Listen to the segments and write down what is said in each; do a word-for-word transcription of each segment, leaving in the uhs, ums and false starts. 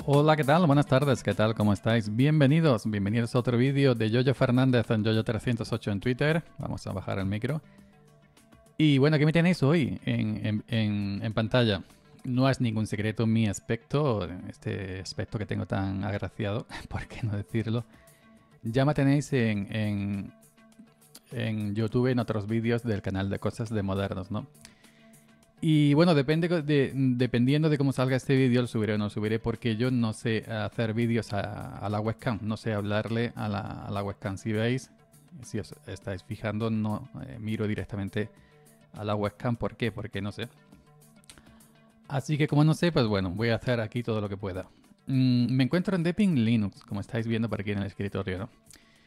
Hola, ¿qué tal? Buenas tardes, ¿qué tal? ¿Cómo estáis? Bienvenidos, bienvenidos a otro vídeo de Yoyo Fernández en Yoyo trescientos ocho en Twitter. Vamos a bajar el micro. Y bueno, ¿qué me tenéis hoy en, en, en, en pantalla? No es ningún secreto mi aspecto, este aspecto que tengo tan agraciado, por qué no decirlo. Ya me tenéis en, en, en YouTube en otros vídeos del canal de Cosas de Modernos, ¿no? Y bueno, depende de, dependiendo de cómo salga este vídeo, lo subiré o no lo subiré, porque yo no sé hacer vídeos a, a la webcam, no sé hablarle a la, a la webcam. Si veis, si os estáis fijando, no eh, miro directamente a la webcam. ¿Por qué? Porque no sé. Así que como no sé, pues bueno, voy a hacer aquí todo lo que pueda. Mm, me encuentro en Deepin Linux, como estáis viendo por aquí en el escritorio, ¿no?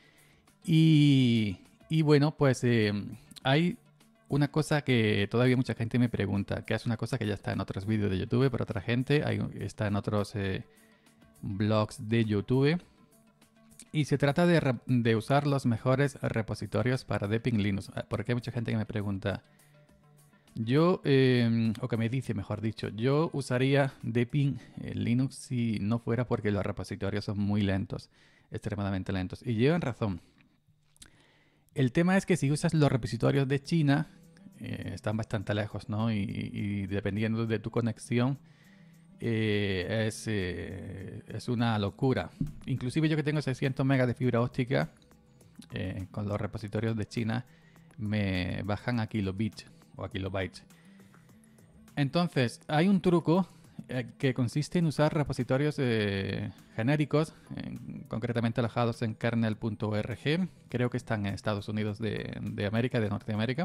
Y, y bueno, pues eh, hay una cosa que todavía mucha gente me pregunta, que es una cosa que ya está en otros vídeos de YouTube, pero otra gente, hay, está en otros eh, blogs de YouTube. Y se trata de, de usar los mejores repositorios para Deepin Linux. Porque hay mucha gente que me pregunta, yo, eh, o que me dice, mejor dicho, yo usaría Deepin eh, Linux si no fuera porque los repositorios son muy lentos, extremadamente lentos. Y llevan razón. El tema es que si usas los repositorios de China, eh, están bastante lejos, ¿no? Y, y dependiendo de tu conexión, eh, es, eh, es una locura. Inclusive yo que tengo seiscientos megas de fibra óptica, eh, con los repositorios de China, me bajan a kilobits o a kilobytes. Entonces, hay un truco eh, que consiste en usar repositorios eh, genéricos, eh, concretamente alojados en kernel punto org. Creo que están en Estados Unidos de, de América, de Norteamérica.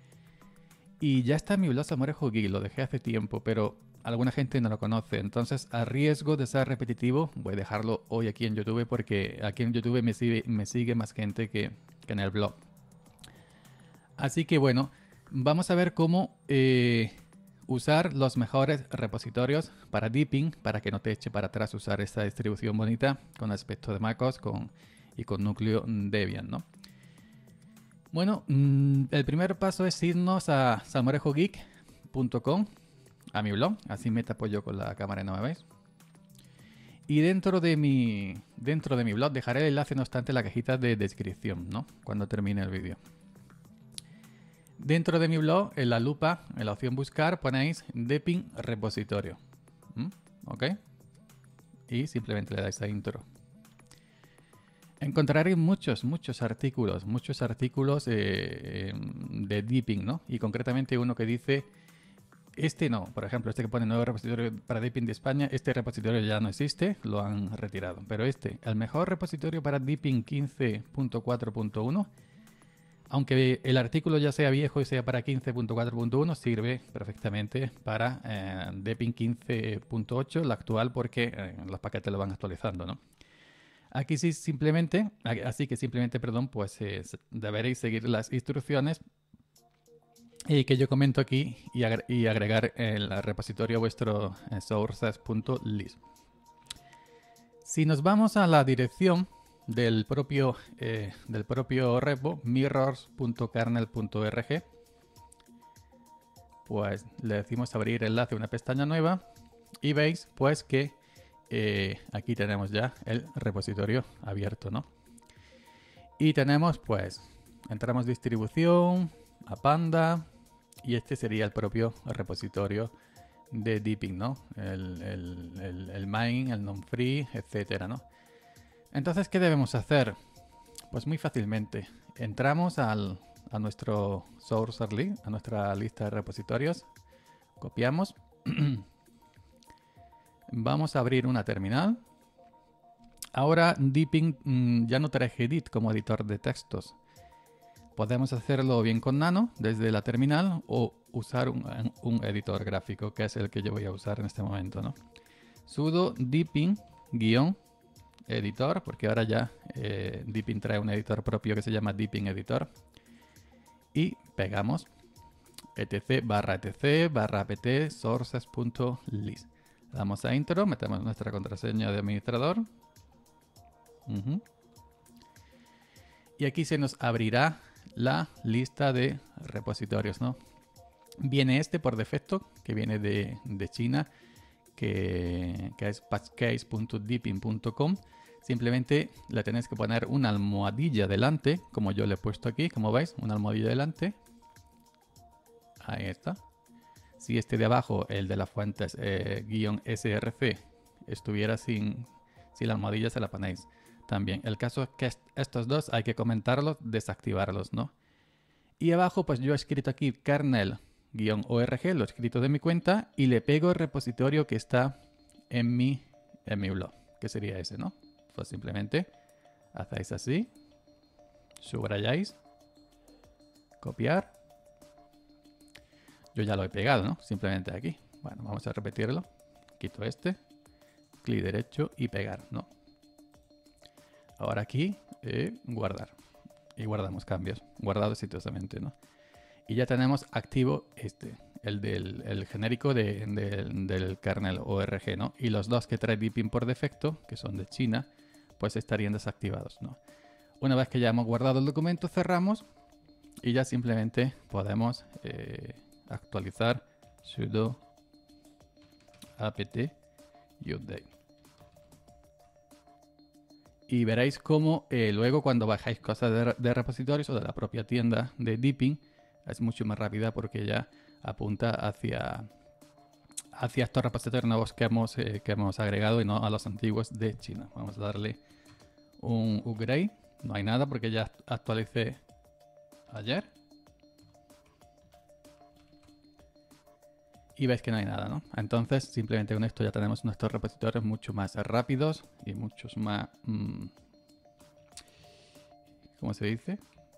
Y ya está en mi blog Salmorejo Geek, lo dejé hace tiempo, pero alguna gente no lo conoce. Entonces, a riesgo de ser repetitivo, voy a dejarlo hoy aquí en YouTube porque aquí en YouTube me sigue, me sigue más gente que, que en el blog. Así que bueno, vamos a ver cómo eh, usar los mejores repositorios para Deepin, para que no te eche para atrás usar esta distribución bonita con aspecto de MacOS con, y con núcleo Debian, ¿no? Bueno, mmm, el primer paso es irnos a salmorejo geek punto com, a mi blog, así me tapo yo con la cámara y no me veis. Y dentro de mi, dentro de mi blog dejaré el enlace, no obstante, en la cajita de descripción, ¿no? Cuando termine el vídeo. Dentro de mi blog, en la lupa, en la opción buscar, ponéis Deepin repositorio. ¿Mm? ¿Ok? Y simplemente le dais a intro. Encontraréis muchos, muchos artículos, muchos artículos eh, de Deepin, ¿no? Y concretamente uno que dice, este no, por ejemplo, este que pone nuevo repositorio para Deepin de España, este repositorio ya no existe, lo han retirado. Pero este, el mejor repositorio para Deepin quince punto cuatro punto uno, aunque el artículo ya sea viejo y sea para quince punto cuatro punto uno, sirve perfectamente para eh, Deepin quince punto ocho, la actual, porque eh, los paquetes lo van actualizando, ¿no? Aquí sí simplemente, así que simplemente, perdón, pues eh, deberéis seguir las instrucciones y que yo comento aquí y, agre y agregar el repositorio a vuestro eh, sources punto list. Si nos vamos a la dirección del propio, eh, del propio repo, mirrors punto kernel punto org, pues le decimos abrir enlace a una pestaña nueva y veis pues que Eh, aquí tenemos ya el repositorio abierto, ¿no? Y tenemos, pues, entramos distribución, a Panda, y este sería el propio repositorio de Deepin, ¿no? El, el, el, el main, el non-free, etcétera, ¿no? Entonces, ¿qué debemos hacer? Pues muy fácilmente. Entramos al, a nuestro source list, a nuestra lista de repositorios, copiamos. Vamos a abrir una terminal. Ahora Deepin mmm, ya no trae Gedit como editor de textos. Podemos hacerlo bien con Nano desde la terminal o usar un, un editor gráfico, que es el que yo voy a usar en este momento, ¿no? Sudo Deepin-editor, porque ahora ya eh, Deepin trae un editor propio que se llama Deepin Editor. Y pegamos etc barra etc barra apt sources.list. Damos a intro, metemos nuestra contraseña de administrador. Uh-huh. Y aquí se nos abrirá la lista de repositorios, ¿no? Viene este por defecto, que viene de, de China, que, que es patchcase punto deepin punto com. Simplemente le tenéis que poner una almohadilla delante, como yo le he puesto aquí, como veis, una almohadilla delante. Ahí está. Si este de abajo, el de las fuentes eh, guión S R C, estuviera sin, sin la almohadilla, se la ponéis también. El caso es que est estos dos hay que comentarlos, desactivarlos, ¿no? Y abajo, pues yo he escrito aquí kernel-org, lo he escrito de mi cuenta, y le pego el repositorio que está en mi, en mi blog, que sería ese, ¿no? Pues simplemente hacéis así, subrayáis, copiar. Yo ya lo he pegado, ¿no? Simplemente aquí. Bueno, vamos a repetirlo. Quito este, clic derecho y pegar, ¿no? Ahora aquí, eh, guardar. Y guardamos cambios, guardado exitosamente, ¿no? Y ya tenemos activo este, el del el genérico de, de, del kernel org, ¿no? Y los dos que trae Deepin por defecto, que son de China, pues estarían desactivados, ¿no? Una vez que ya hemos guardado el documento, cerramos y ya simplemente podemos eh, actualizar sudo apt update. Y veréis cómo eh, luego cuando bajáis cosas de, de repositorios o de la propia tienda de Deepin, es mucho más rápida porque ya apunta hacia, hacia estos repositorios nuevos que hemos, eh, que hemos agregado y no a los antiguos de China. Vamos a darle un upgrade. No hay nada porque ya actualicé ayer. Y veis que no hay nada, ¿no? Entonces, simplemente con esto ya tenemos nuestros repositorios mucho más rápidos y muchos más... Mmm, ¿cómo se dice?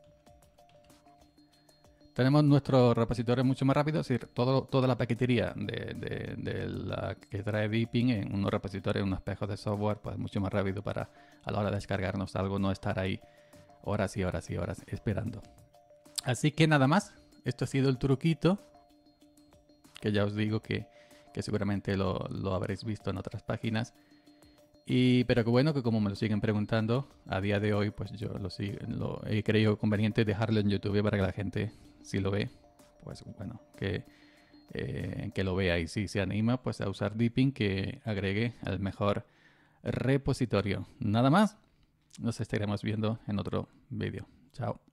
Tenemos nuestros repositorios mucho más rápidos, es decir, todo, toda la paquetería de, de, de la que trae Deepin en unos repositorios, en unos espejos de software, pues mucho más rápido para a la hora de descargarnos algo, no estar ahí horas y horas y horas esperando. Así que nada más, esto ha sido el truquito, que ya os digo que, que seguramente lo, lo habréis visto en otras páginas. Y, pero que bueno, que como me lo siguen preguntando, a día de hoy pues yo lo, lo he creído conveniente dejarlo en YouTube para que la gente, si lo ve, pues bueno, que, eh, que lo vea y si se anima pues a usar Deepin, que agregue el mejor repositorio. Nada más, nos estaremos viendo en otro vídeo. Chao.